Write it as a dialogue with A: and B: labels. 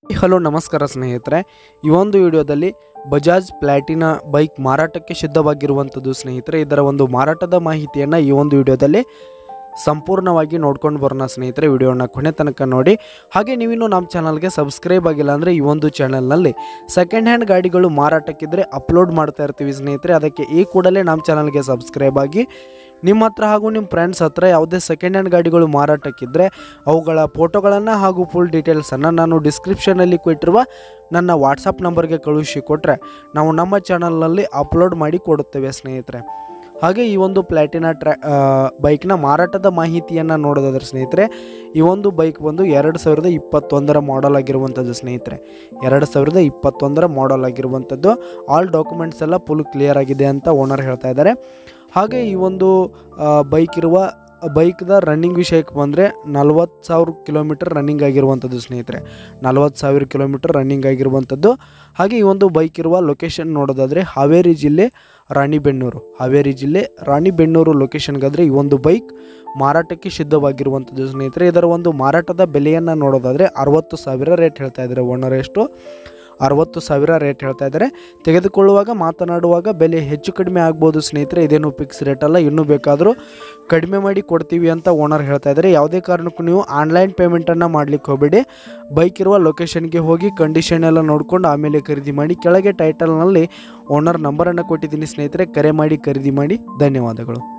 A: Hello ನಮಸ್ಕಾರ ಸ್ನೇಹಿತರೆ, ಈ ಒಂದು ವಿಡಿಯೋದಲ್ಲಿ ಬಜಾಜ್ ಪ್ಲಾಟಿನಾ ಬೈಕ್ ಮಾರಾಟಕ್ಕೆ ಸಿದ್ಧವಾಗಿರುವಂಥದ್ದು ಸ್ನೇಹಿತರೆ. ಇದರ ಒಂದು ಮಾರಾಟದ ಮಾಹಿತಿಯನ್ನು ಈ ಒಂದು ವಿಡಿಯೋದಲ್ಲಿ ಸಂಪೂರ್ಣವಾಗಿ ನೋಡ್ಕೊಂಡು ಬರೋಣ ಸ್ನೇಹಿತರೆ. ವಿಡಿಯೋನ ಕೊನೆ ತನಕ ನೋಡಿ. ಹಾಗೆ ನೀವಿನ್ನೂ ನಮ್ಮ ಚಾನಲ್ಗೆ ಸಬ್ಸ್ಕ್ರೈಬ್ ಆಗಿಲ್ಲ ಅಂದರೆ ಈ ಒಂದು ಚಾನಲ್ನಲ್ಲಿ ಸೆಕೆಂಡ್ ಹ್ಯಾಂಡ್ ಗಾಡಿಗಳು ಮಾರಾಟಕ್ಕಿದ್ರೆ ಅಪ್ಲೋಡ್ ಮಾಡ್ತಾ ಇರ್ತೀವಿ ಸ್ನೇಹಿತರೆ. ಅದಕ್ಕೆ ಈ ಕೂಡಲೇ ನಮ್ಮ ಚಾನಲ್ಗೆ ಸಬ್ಸ್ಕ್ರೈಬ್ ಆಗಿ ನಿಮ್ಮ ಹತ್ರ ಹಾಗೂ ನಿಮ್ಮ ಫ್ರೆಂಡ್ಸ್ ಹತ್ರ ಯಾವುದೇ ಸೆಕೆಂಡ್ ಹ್ಯಾಂಡ್ ಗಾಡಿಗಳು ಮಾರಾಟಕ್ಕಿದ್ದರೆ ಅವುಗಳ ಫೋಟೋಗಳನ್ನು ಹಾಗೂ ಫುಲ್ ಡೀಟೇಲ್ಸನ್ನು ನಾನು ಡಿಸ್ಕ್ರಿಪ್ಷನಲ್ಲಿ ಕೊಟ್ಟಿರುವ ನನ್ನ ವಾಟ್ಸಪ್ ನಂಬರ್ಗೆ ಕಳುಹಿಸಿ ಕೊಟ್ಟರೆ ನಾವು ನಮ್ಮ ಚಾನಲ್ನಲ್ಲಿ ಅಪ್ಲೋಡ್ ಮಾಡಿ ಕೊಡುತ್ತೇವೆ ಸ್ನೇಹಿತರೆ. ಹಾಗೆ ಈ ಒಂದು ಪ್ಲಾಟಿನಾ ಬೈಕ್ನ ಮಾರಾಟದ ಮಾಹಿತಿಯನ್ನು ನೋಡೋದಾದ್ರೆ ಸ್ನೇಹಿತರೆ, ಈ ಒಂದು ಬೈಕ್ ಬಂದು 2021 ಮಾಡೆಲ್ ಆಗಿರುವಂಥದ್ದು ಸ್ನೇಹಿತರೆ. 2021 ಮಾಡೆಲ್ ಆಗಿರುವಂಥದ್ದು. ಆಲ್ ಡಾಕ್ಯುಮೆಂಟ್ಸ್ ಎಲ್ಲ ಫುಲ್ ಕ್ಲಿಯರ್ ಆಗಿದೆ ಅಂತ ಓನರ್ ಹೇಳ್ತಾ ಇದ್ದಾರೆ. ಹಾಗೆ ಈ ಒಂದು ಬೈಕ್ದ ರನ್ನಿಂಗ್ ವಿಷಯಕ್ಕೆ ಬಂದರೆ 40,000 ಕಿಲೋಮೀಟರ್ ರನ್ನಿಂಗ್ ಆಗಿರುವಂಥದ್ದು ಸ್ನೇಹಿತರೆ. 40,000 ಕಿಲೋಮೀಟರ್ ರನ್ನಿಂಗ್ ಆಗಿರುವಂಥದ್ದು. ಹಾಗೆ ಈ ಒಂದು ಬೈಕ್ ಇರುವ ಲೊಕೇಶನ್ ನೋಡೋದಾದರೆ ಹಾವೇರಿ ಜಿಲ್ಲೆ ರಾಣಿಬೆನ್ನೂರು ಲೊಕೇಶನ್ಗಾದರೆ ಈ ಒಂದು ಬೈಕ್ ಮಾರಾಟಕ್ಕೆ ಸಿದ್ಧವಾಗಿರುವಂಥದ್ದು ಸ್ನೇಹಿತರೆ. ಇದರ ಒಂದು ಮಾರಾಟದ ಬೆಲೆಯನ್ನು ನೋಡೋದಾದರೆ 60,000 ರೇಟ್ ಹೇಳ್ತಾ ಇದ್ದಾರೆ ಓನರ್. ಎಷ್ಟು? 60,000 ರೇಟ್ ಹೇಳ್ತಾ ಇದ್ದಾರೆ. ತೆಗೆದುಕೊಳ್ಳುವಾಗ ಮಾತನಾಡುವಾಗ ಬೆಲೆ ಹೆಚ್ಚು ಕಡಿಮೆ ಆಗ್ಬೋದು ಸ್ನೇಹಿತರೆ. ಇದೇನು ಫಿಕ್ಸ್ ರೇಟ್ ಅಲ್ಲ, ಇನ್ನೂ ಬೇಕಾದರೂ ಕಡಿಮೆ ಮಾಡಿ ಕೊಡ್ತೀವಿ ಅಂತ ಓನರ್ ಹೇಳ್ತಾ ಇದ್ದಾರೆ. ಯಾವುದೇ ಕಾರಣಕ್ಕೂ ನೀವು ಆನ್ಲೈನ್ ಪೇಮೆಂಟನ್ನು ಮಾಡಲಿಕ್ಕೆ ಹೋಗಬೇಡಿ. ಬೈಕ್ ಇರುವ ಲೊಕೇಶನ್ಗೆ ಹೋಗಿ ಕಂಡೀಷನ್ ಎಲ್ಲ ನೋಡಿಕೊಂಡು ಆಮೇಲೆ ಖರೀದಿ ಮಾಡಿ. ಕೆಳಗೆ ಟೈಟಲ್ನಲ್ಲಿ ಓನರ್ ನಂಬರನ್ನು ಕೊಟ್ಟಿದ್ದೀನಿ ಸ್ನೇಹಿತರೆ, ಕರೆ ಮಾಡಿ ಖರೀದಿ ಮಾಡಿ. ಧನ್ಯವಾದಗಳು.